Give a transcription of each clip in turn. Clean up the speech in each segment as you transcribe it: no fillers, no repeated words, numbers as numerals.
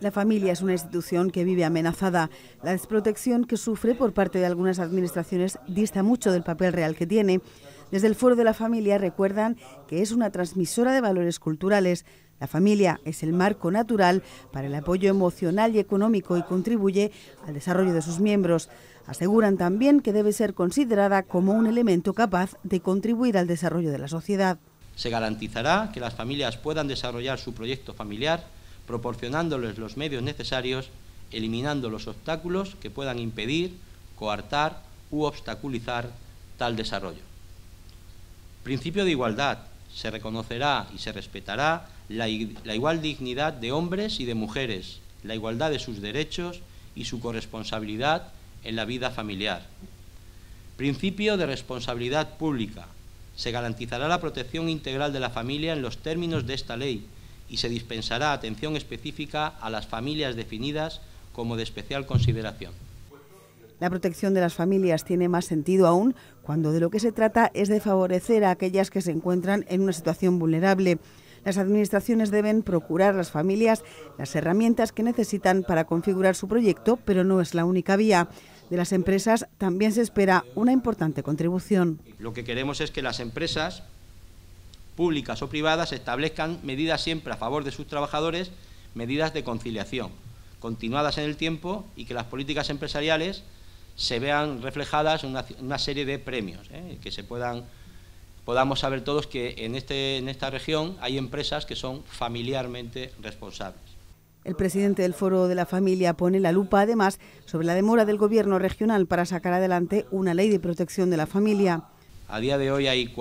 La familia es una institución que vive amenazada. La desprotección que sufre por parte de algunas administraciones dista mucho del papel real que tiene. Desde el Foro de la Familia recuerdan que es una transmisora de valores culturales. La familia es el marco natural para el apoyo emocional y económico y contribuye al desarrollo de sus miembros. Aseguran también que debe ser considerada como un elemento capaz de contribuir al desarrollo de la sociedad. Se garantizará que las familias puedan desarrollar su proyecto familiar proporcionándoles los medios necesarios, eliminando los obstáculos que puedan impedir, coartar u obstaculizar tal desarrollo. Principio de igualdad. Se reconocerá y se respetará la igual dignidad de hombres y de mujeres, la igualdad de sus derechos y su corresponsabilidad en la vida familiar. Principio de responsabilidad pública. Se garantizará la protección integral de la familia en los términos de esta ley y se dispensará atención específica a las familias definidas como de especial consideración. La protección de las familias tiene más sentido aún cuando de lo que se trata es de favorecer a aquellas que se encuentran en una situación vulnerable. Las administraciones deben procurar a las familias las herramientas que necesitan para configurar su proyecto, pero no es la única vía. De las empresas también se espera una importante contribución. Lo que queremos es que las empresas públicas o privadas establezcan medidas siempre a favor de sus trabajadores, medidas de conciliación, continuadas en el tiempo, y que las políticas empresariales se vean reflejadas en una serie de premios, que podamos saber todos que en esta región hay empresas que son familiarmente responsables. El presidente del Foro de la Familia pone la lupa, además, sobre la demora del Gobierno regional para sacar adelante una ley de protección de la familia. A día de hoy hay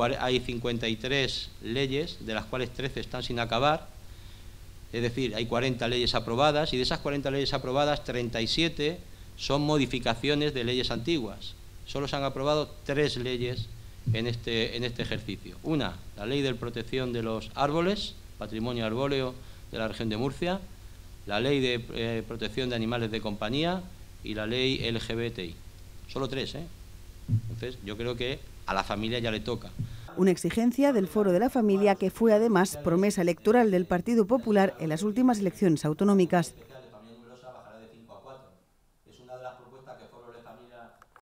53 leyes, de las cuales 13 están sin acabar, es decir, hay 40 leyes aprobadas, y de esas 40 leyes aprobadas, 37 son modificaciones de leyes antiguas. Solo se han aprobado 3 leyes en este ejercicio. Una, la Ley de Protección de los Árboles, Patrimonio Arbóreo de la región de Murcia, la Ley de Protección de Animales de Compañía y la Ley LGBTI. Solo 3, Entonces, yo creo que a la familia ya le toca. Una exigencia del Foro de la Familia que fue además promesa electoral del Partido Popular en las últimas elecciones autonómicas.